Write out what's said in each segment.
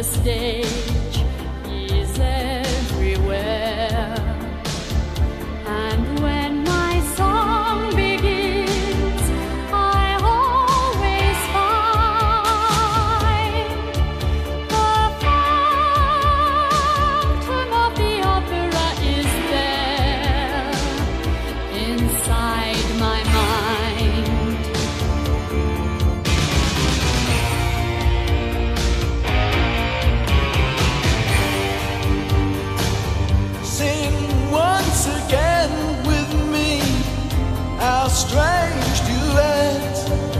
the stage is everywhere. And when my song begins, I always find the phantom of the opera is there inside my mind. Sing once again with me our strange duet.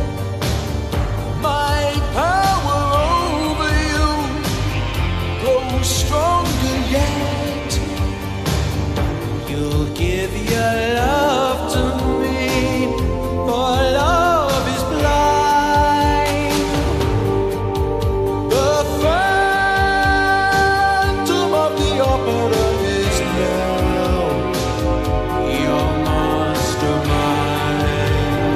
My power over you grows stronger yet. You'll give your love to me, for love is blind. The phantom of the opera is now your mastermind.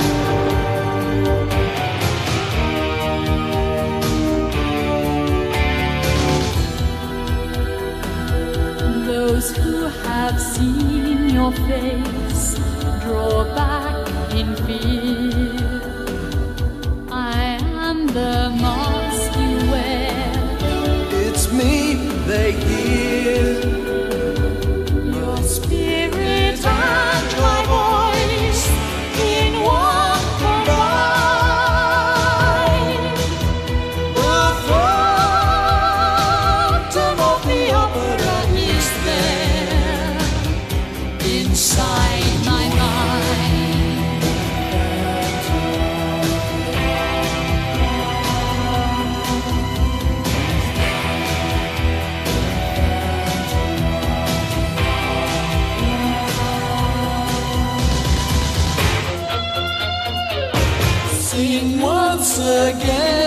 Those who have seen your face draw back in fear. I am the mask you wear. It's me they hear. Your spirit and my voice in one combine. The phantom of the opera Is there inside my mind? Sing once again.